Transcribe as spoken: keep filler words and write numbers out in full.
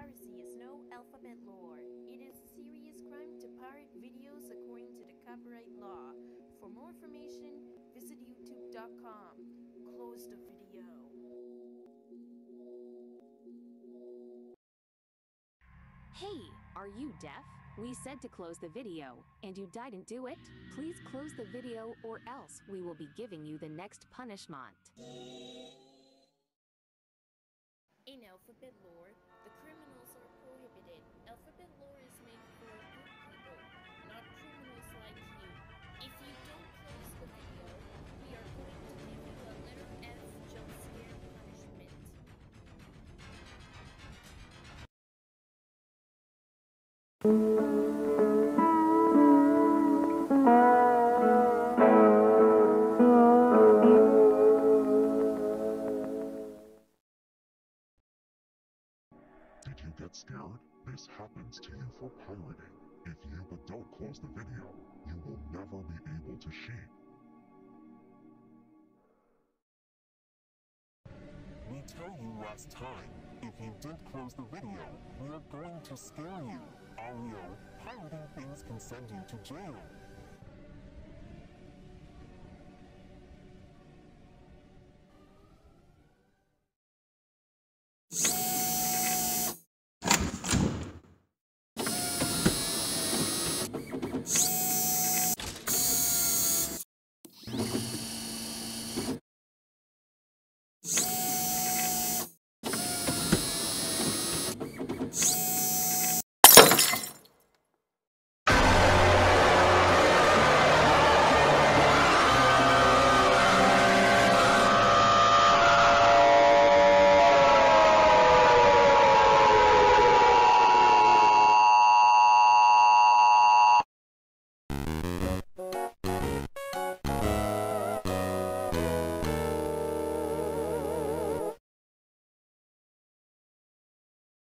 Anti-Piracy is no alphabet lore. It is a serious crime to pirate videos according to the copyright law. For more information, visit youtube dot com. Close the video. Hey, are you deaf? We said to close the video, and you didn't do it? Please close the video or else we will be giving you the next punishment. In alphabet lore, the criminals are prohibited. Alphabet lore is made for good people, not criminals like you. If you don't close the video, we are going to give you a letter F jump scare punishment. Did you get scared? This happens to you for pirating. If you but don't close the video, you will never be able to sheep. We tell you last time, if you didn't close the video, we are going to scare you. Ario, pirating things can send you to jail.